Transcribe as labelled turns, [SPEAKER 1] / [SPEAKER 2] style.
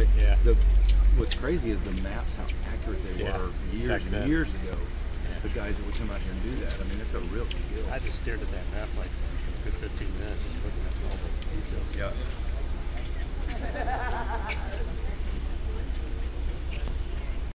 [SPEAKER 1] right?
[SPEAKER 2] Yeah.
[SPEAKER 1] What's crazy is the maps, how accurate they were years and years ago. The guys that would come out here and do that. I mean, it's a real skill.
[SPEAKER 2] I just stared at that map like a good 15 minutes, just looking at all the details.
[SPEAKER 1] Yeah.